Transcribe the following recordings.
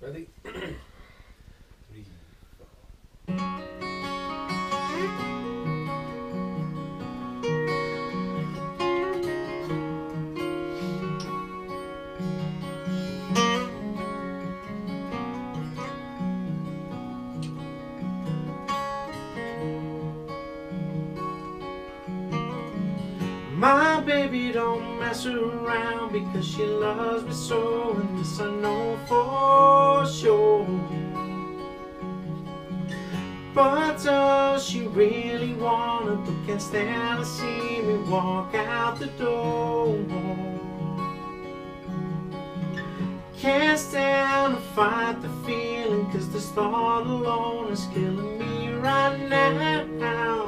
Ready? 3, 4. My baby don't mess around because she loves me so, and this I know for sure. But does she really wanna, but can't stand to see me walk out the door? Can't stand to fight the feeling, cause this thought alone is killing me right now.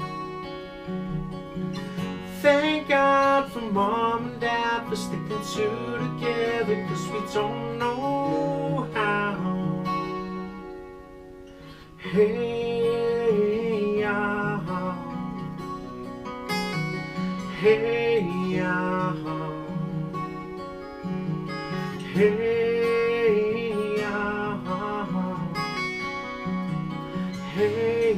Thank God for Mom and Dad for sticking two together, cause we don't know how. Hey, hey, hey,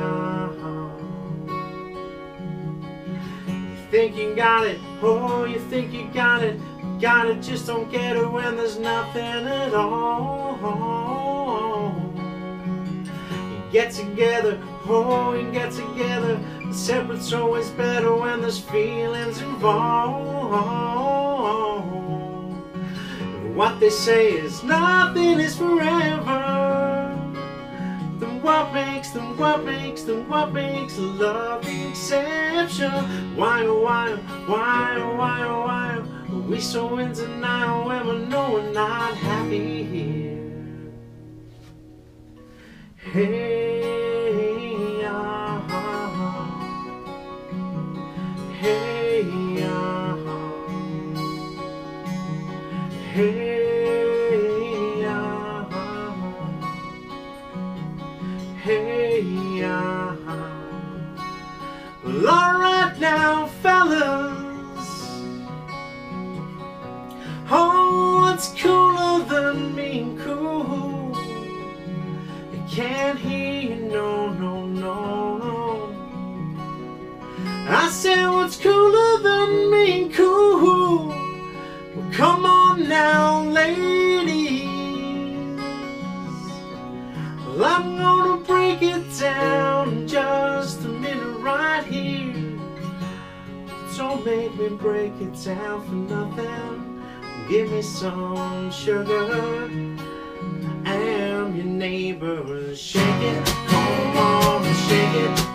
think you got it, oh, you think you got it, just don't get it when there's nothing at all. You get together, oh, you get together, but separate's always better when there's feelings involved. What they say is nothing is forever. Then what makes love the exception? Why, oh, why, why, oh, why, oh, why are we so in denial when we know we're not happy here? Hey, hey, hey. Hey, well, alright now, fellas. Oh, what's cooler than being cool? I can't hear you, no, no, no, no. I said, what's cooler than being cool? Well, come on now, ladies. Well, I'm gonna break it down in just a minute right here. Don't make me break it down for nothing. Give me some sugar. I am your neighbor. Shake it, come on and shake it.